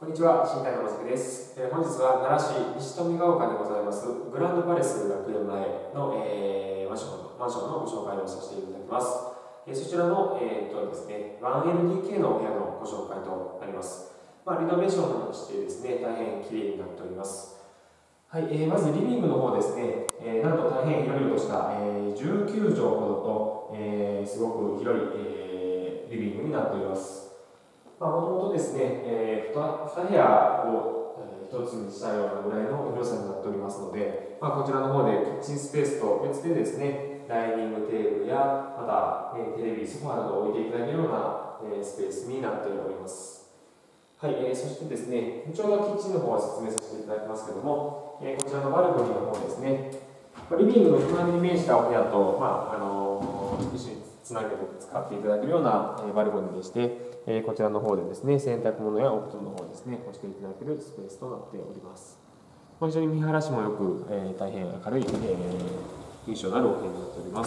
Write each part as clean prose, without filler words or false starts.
こんにちは、新谷正樹です。本日は奈良市西富ヶ丘でございますグランドパレス学園前の、マンションのご紹介をさせていただきます。そちらの、ですね、1LDK のお部屋のご紹介となります。リノベーションをしてですね、大変綺麗になっております。はい、まずリビングの方ですね、なんと大変広々とした、19畳ほどと、すごく広い、リビングになっております。もともとですね、2部屋を1つにしたようなぐらいの広さになっておりますので、こちらの方でキッチンスペースと別でですね、ダイニングテーブルや、また、テレビ、ソファなどを置いていただけるような、スペースになっております。はい、そしてですね、ちょうどキッチンの方は説明させていただきますけれども、こちらのバルコニーの方ですね、リビングの隣に面したお部屋と、一緒につなげて使っていただけるようなバルコニーでして、こちらの方でですね、洗濯物やお布団の方ですね、干していただけるスペースとなっております。非常に見晴らしもよく、大変明るい、印象のあるお部屋になっております。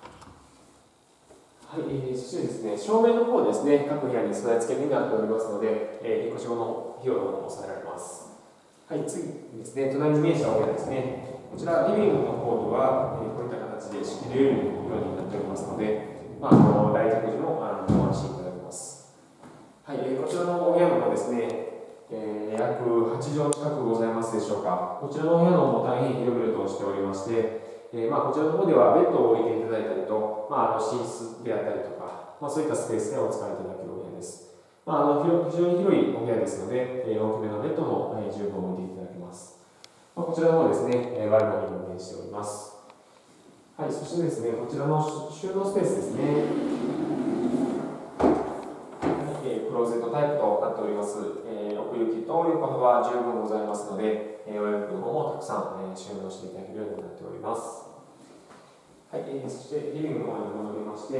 はい、そしてですね、照明の方ですね、各部屋に備え付けになっておりますので、引っ越し後の費用の方も抑えられます。はい、次ですね、隣に面したお部屋ですね。こちら、リビングの方では、こういった形で仕切れるようになっておりますので、来客時もご安心いただけます。はい、こちらのお部屋の方ですね、約8畳近くございますでしょうか。こちらのお部屋の方も大変広々としておりまして、こちらの方ではベッドを置いていただいたりと、寝室であったりとか、そういったスペースでお使いいただけるお部屋です。非常に広いお部屋ですので、大きめのベッドも十分置いていただけます。こちらの方ですね、バルコニーに面しております。はい、そしてですね、こちらの収納スペースですね。クローゼットタイプとなっております。奥行きと横幅十分ございますので、お洋服の方もたくさん、収納していただけるようになっております。はい、そしてリビングの方に戻りまして、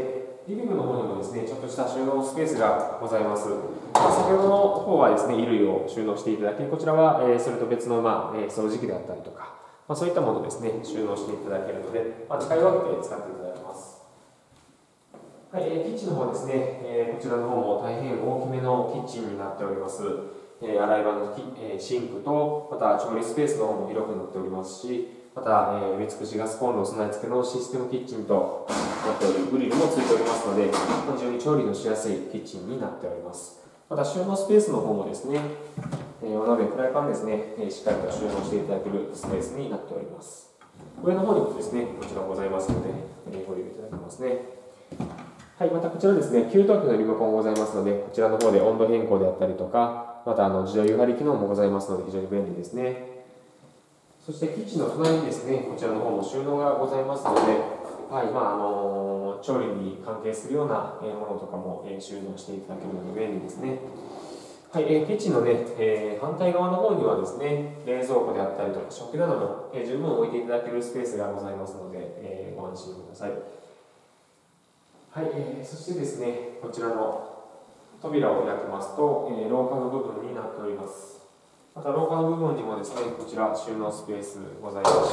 リビングの方にもですね、ちょっとした収納スペースがございます。先ほどの方はですね、衣類を収納していただき、こちらは、それと別の、掃除機であったりとか、そういったものをですね、収納していただけるので、使い分けて使っていただけます。はい、キッチンの方ですね、こちらの方も大変大きめのキッチンになっております。洗い場のシンクと、また調理スペースの方も広くなっておりますし、また、埋め尽くしガスコンロ備え付けのシステムキッチンとなっており、グリルもついておりますので、非常に調理のしやすいキッチンになっております。また収納スペースの方もですね、お鍋、フライパンですね、しっかりと収納していただけるスペースになっております。上の方にもですね、もちろんございますので、ご利用いただけますね。はい、またこちらですね、給湯器のリモコンございますので、こちらの方で温度変更であったりとか、また自動湯張り機能もございますので、非常に便利ですね。そしてキッチンの隣にですね、こちらの方も収納がございますので、調理に関係するようなものとかも収納していただけるので便利ですね。はい、キッチンのね、反対側の方にはですね、冷蔵庫であったりとか食器なども十分置いていただけるスペースがございますので、ご安心ください。はい、そしてですね、こちらの扉を開けますと、廊下の部分になっております。また廊下の部分にもですね、こちら収納スペースございまして、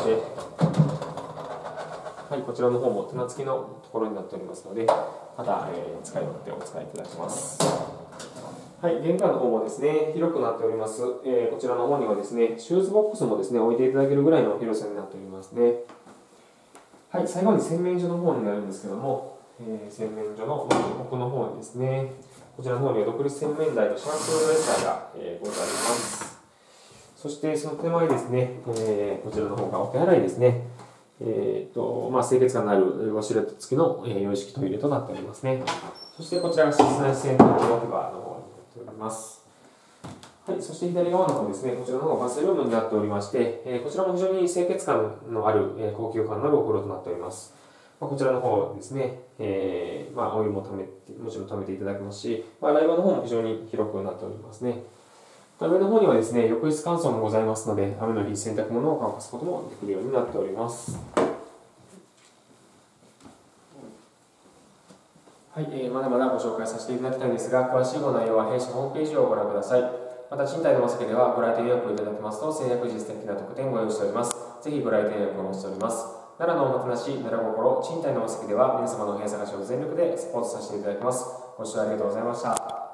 はい、こちらの方も棚付きのところになっておりますので、また、使い勝手をお使いいただけます。はい、玄関の方もですね、広くなっております。こちらの方にはですね、シューズボックスもですね、置いていただけるぐらいの広さになっておりますね。はい、最後に洗面所の方になるんですけども、洗面所の奥の方にですね、こちらの方には独立洗面台とシャンプードレッサーが、ございます。そしてその手前ですね、こちらの方がお手洗いですね。清潔感のあるウォシュレット付きの、洋式トイレとなっておりますね。そしてこちらが室内洗濯機置き場の方になっております。はい、そして左側の方ですね、こちらの方がバスルームになっておりまして、こちらも非常に清潔感のある、高級感のあるお風呂となっております。こちらの方ですね、お湯ももちろん溜めていただけますし、洗い場の方も非常に広くなっておりますね。上の方にはですね、浴室乾燥もございますので、雨の日洗濯物を乾かすこともできるようになっております。はい、まだまだご紹介させていただきたいんですが、詳しいご内容は弊社ホームページをご覧ください。また、賃貸のお酒ではご来店予約をいただきますと、制約時的な特典をご用意しております。ぜひご来店予約をお待ちしております。奈良のおもてなし、奈良心、賃貸のお酒では皆様の部屋探しを全力でサポートさせていただきます。ご視聴ありがとうございました。